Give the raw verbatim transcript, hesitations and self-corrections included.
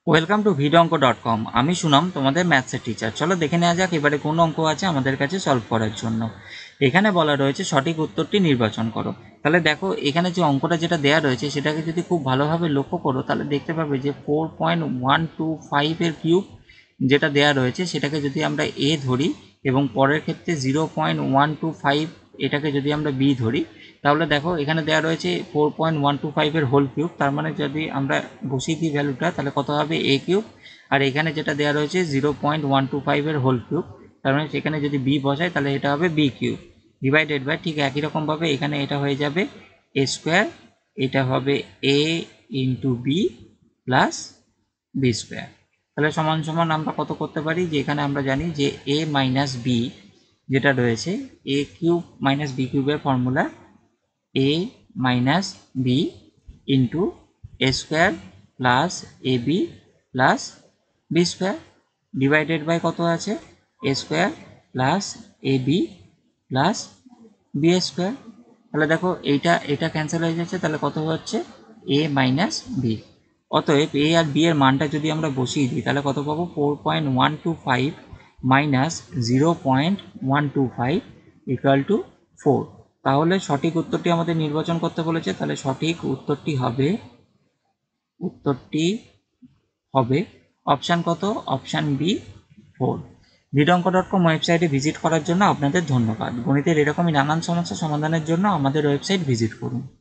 Welcome to ভিড অঙ্ক dot com. আমি সুনাম, তোমাদের ম্যাথসের টিচার। চলো দেখে নেওয়া যাক এবারে কোন অঙ্ক আছে আমাদের কাছে সলভ করার জন্য। এখানে বলা রয়েছে সঠিক উত্তরটি নির্বাচন করো। তাহলে দেখো এখানে যে অঙ্কটা যেটা দেওয়া রয়েছে সেটাকে যদি খুব ভালোভাবে লক্ষ্য করো তাহলে দেখতে পাবে যে ফোর পয়েন্ট ওয়ান টু ফাইভের কিউব যেটা দেওয়া রয়েছে সেটাকে যদি আমরা এ ধরি এবং পরের ক্ষেত্রে zero point one two five এটাকে যদি আমরা বি ধরি, তাহলে দেখো এখানে দেওয়া রয়েছে ফোর পয়েন্ট ওয়ান টু ফাইভের হোল কিউব। তার মানে যদি আমরা বসিয়ে দিই ভ্যালুটা তাহলে কত হবে এ কিউব, আর এখানে যেটা দেওয়া রয়েছে জিরো পয়েন্ট ওয়ান টু ফাইভের হোল কিউব, তার মানে সেখানে যদি বি বসাই তাহলে এটা হবে বি কিউব ডিভাইডেড বাই, ঠিক একই রকমভাবে এখানে এটা হয়ে যাবে এ স্কোয়ার, এটা হবে A into B plus B square. তাহলে সমান সমান আমরা কত করতে পারি, যে এখানে আমরা জানি যে এ মাইনাস বি যেটা রয়েছে এ কিউব মাইনাস বি কিউবের formula A minus B into A square plus A B plus B square divided by কত আছে A square plus A B plus B square. তাহলে দেখো এইটা এটা ক্যান্সেল হয়ে যাচ্ছে, তাহলে কত হচ্ছে এ মাইনাস বি। অতএব এ আর বি এর মানটা যদি আমরা বসিয়ে দিই তাহলে কত পাবো four point one two five minus zero point one two five equal to four. তাহলে সঠিক উত্তরটি আমাদের নির্বাচন করতে বলেছে, তাহলে সঠিক উত্তরটি হবে উত্তরটি হবে অপশান কত, অপশান বি ফোর। ভিড অঙ্ক ডট কম ওয়েবসাইটে ভিজিট করার জন্য আপনাদের ধন্যবাদ। গণিতের এরকমই নানান সমস্যা সমাধানের জন্য আমাদের ওয়েবসাইট ভিজিট করুন।